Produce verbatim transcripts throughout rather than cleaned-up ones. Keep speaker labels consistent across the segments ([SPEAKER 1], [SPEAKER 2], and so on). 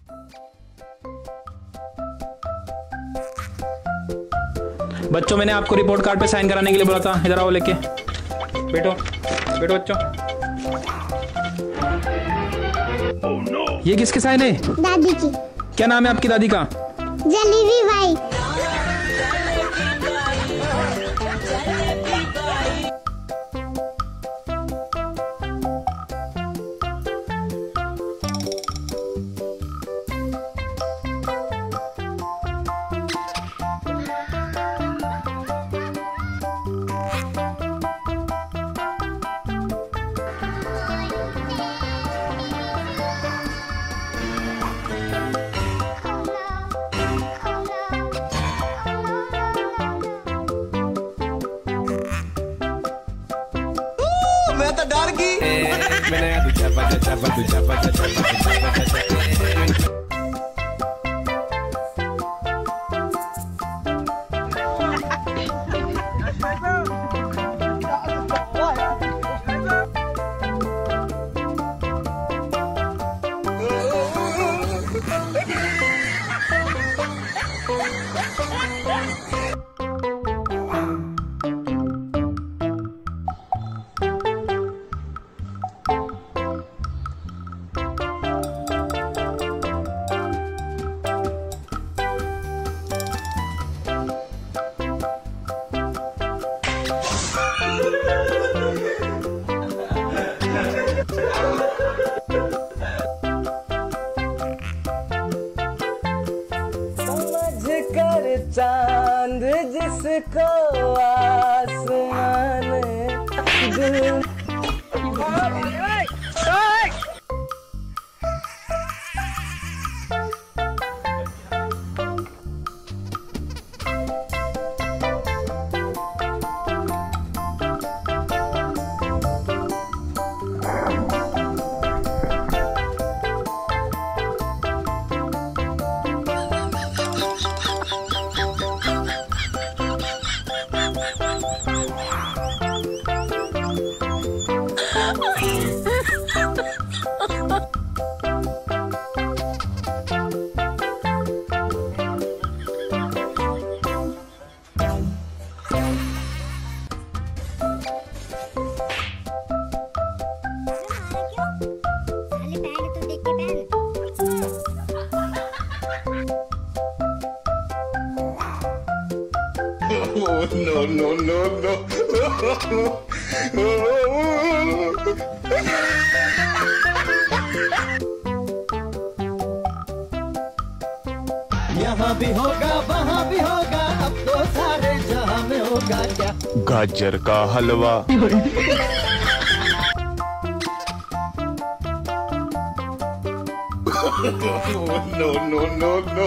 [SPEAKER 1] बच्चों, मैंने आपको रिपोर्ट कार्ड पे साइन कराने के लिए बोला था। इधर आओ लेके बैठो बैठो बच्चों। oh, no. ये किसके साइन है?
[SPEAKER 2] दादी की।
[SPEAKER 1] क्या नाम है आपकी दादी का?
[SPEAKER 2] जलेबी भाई।
[SPEAKER 3] मैं तो डर गई।
[SPEAKER 4] चांद जिसको आसमान दिल
[SPEAKER 3] Oh, no, no, no, no.
[SPEAKER 4] यहाँ भी होगा वहाँ भी होगा, अब तो सारे जहाँ में होगा क्या?
[SPEAKER 5] गाजर का हलवा।
[SPEAKER 3] No, no, no, no.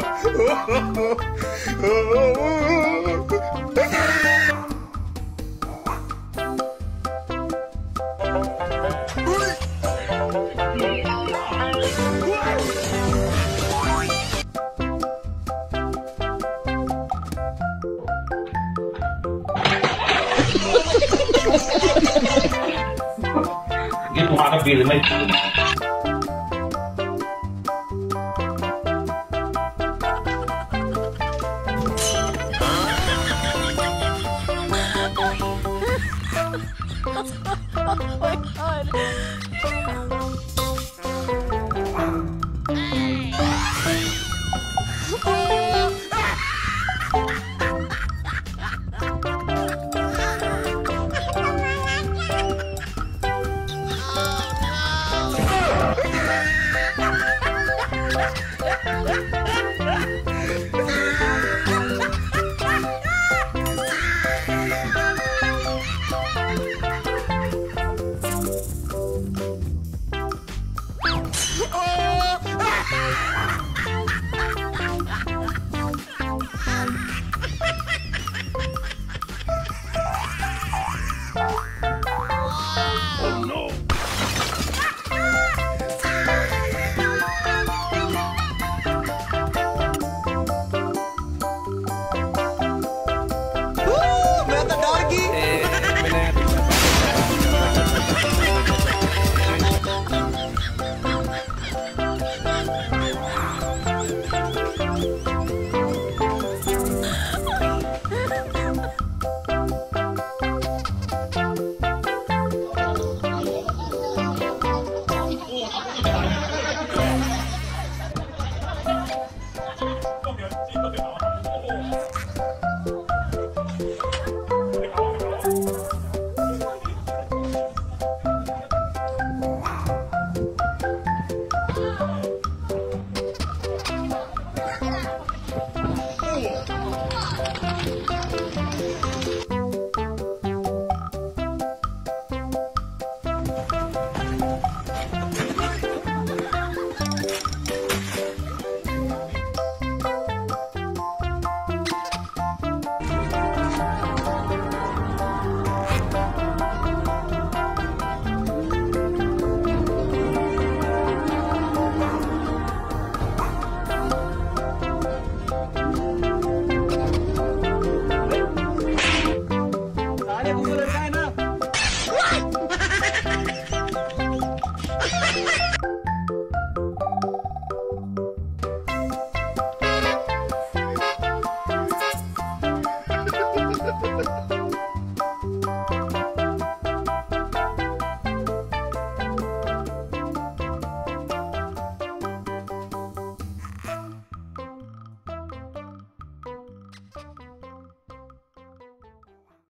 [SPEAKER 6] ये तुम्हारा बिल में
[SPEAKER 7] Oh my God. Oh no.